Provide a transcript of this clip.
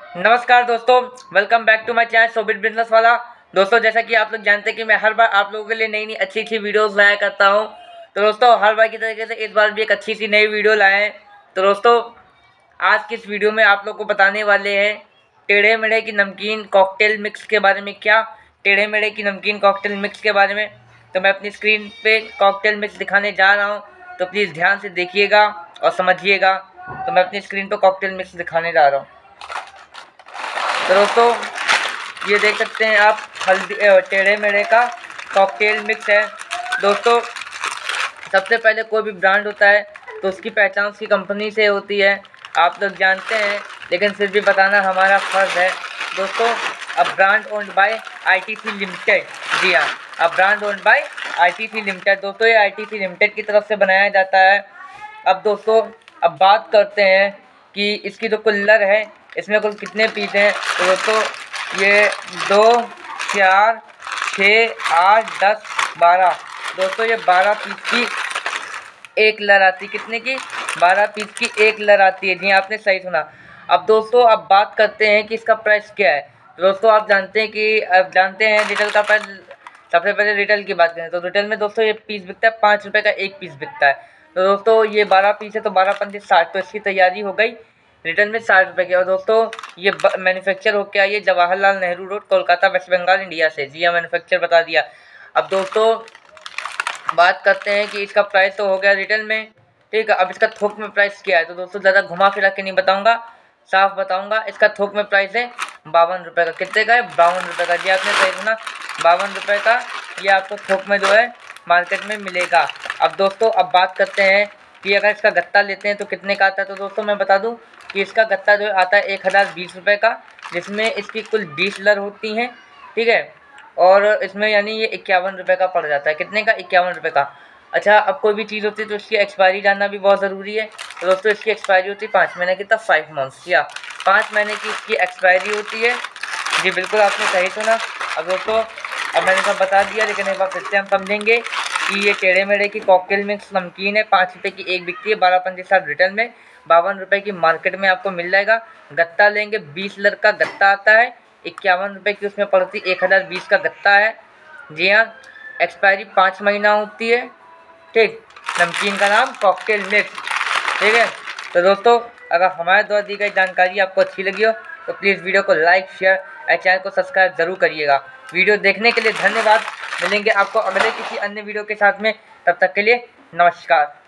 नमस्कार दोस्तों, welcome back to my channel Shobhit business वाला। दोस्तों, जैसा कि आप लोग जानते हैं कि मैं हर बार आप लोगों के लिए नई अच्छी वीडियोस लाया करता हूं। तो दोस्तों, हर बार की तरीके से इस बार भी एक अच्छी सी नई वीडियो लाए हैं। तो दोस्तों, आज की इस वीडियो में आप लोग को बताने वाले हैं टेढ़े मेढ़े की नमकीन कॉकटेल मिक्स के बारे में। क्या टेढ़े मेढ़े की नमकीन कॉकटेल मिक्स के बारे में। तो मैं अपनी स्क्रीन पे कॉकटेल मिक्स दिखाने जा रहा हूँ, तो प्लीज़ ध्यान से देखिएगा और समझिएगा। तो मैं अपनी स्क्रीन पर कॉकटेल मिक्स दिखाने जा रहा हूँ। तो दोस्तों, ये देख सकते हैं आप, हल्दी टेढ़े मेढ़े का कॉकटेल मिक्स है। दोस्तों, सबसे पहले कोई भी ब्रांड होता है तो उसकी पहचान उसकी कंपनी से होती है, आप लोग जानते हैं, लेकिन फिर भी बताना हमारा फ़र्ज़ है। दोस्तों, अब brand owned by ITC limited. जी हाँ, अब brand owned by ITC limited. दोस्तों, ये ITC लिमिटेड की तरफ से बनाया जाता है। अब दोस्तों, अब बात करते हैं कि इसकी जो कुल्लर है, इसमें कुल कितने पीस हैं। तो दोस्तों, ये 2, 4, 6, 8, 10, 12। दोस्तों, ये 12 पीस की एक लर आती है। कितने की? 12 पीस की एक लर आती है। जी, आपने सही सुना। अब दोस्तों, अब बात करते हैं कि इसका प्राइस क्या है। तो दोस्तों, आप जानते हैं रिटेल का प्राइस। सबसे पहले रिटेल की बात करें तो रिटेल में दोस्तों ये पीस बिकता है 5 रुपये का, एक पीस बिकता है। तो दोस्तों, ये 12 पीस है तो 12 पंजे 60, तो इसकी तैयारी हो गई रिटर्न में 60 रुपये की। और दोस्तों, ये मैन्युफैक्चर होकर आई है Jawaharlal Nehru road, Kolkata, west Bengal, India से। जी हाँ, मैन्युफैक्चर बता दिया। अब दोस्तों, बात करते हैं कि इसका प्राइस तो हो गया रिटेल में, ठीक है। अब इसका थोक में प्राइस क्या है। तो दोस्तों, ज़्यादा घुमा फिरा के नहीं बताऊंगा, साफ बताऊंगा। इसका थोक में प्राइस है 52 रुपये का। कितने का है? 52 रुपये का। जी, आपने सही सुना, 52 रुपये का ये आपको थोक में जो है मार्केट में मिलेगा। अब दोस्तों, अब बात करते हैं कि अगर इसका गत्ता लेते हैं तो कितने का आता है। तो दोस्तों, मैं बता दूं कि इसका गत्ता जो आता है 1020 रुपये का, जिसमें इसकी कुल 20 लर होती हैं, ठीक है। और इसमें यानी ये 51 रुपये का पड़ जाता है। कितने का? 51 रुपये का। अच्छा, अब कोई भी चीज़ होती है तो इसकी एक्सपायरी जानना भी बहुत ज़रूरी है। तो दोस्तों, इसकी एक्सपायरी होती है 5 महीने की, तब 5 मंथ्स, या 5 महीने की इसकी एक्सपायरी होती है। जी बिल्कुल, आपने सही सुना। अब दोस्तों, अब मैंने सब बता दिया, लेकिन एक बार फिर से हम समझेंगे कि ये टेढ़े मेढ़े की कॉकटेल मिक्स नमकीन है। 5 रुपये की एक बिकती है, 12 पंजे 60 रिटेल में, 52 रुपये की मार्केट में आपको मिल जाएगा। गत्ता लेंगे, 20 लर का गत्ता आता है, 51 रुपये की उसमें पड़ती 1020 का गत्ता है। जी हाँ, एक्सपायरी 5 महीना होती है, ठीक। नमकीन का नाम कॉकटेल मिक्स, ठीक है। तो दोस्तों, अगर हमारे द्वारा दी गई जानकारी आपको अच्छी लगी हो तो प्लीज़ वीडियो को लाइक, शेयर और चैनल को सब्सक्राइब ज़रूर करिएगा। वीडियो देखने के लिए धन्यवाद। मिलेंगे आपको अगले किसी अन्य वीडियो के साथ में, तब तक के लिए नमस्कार।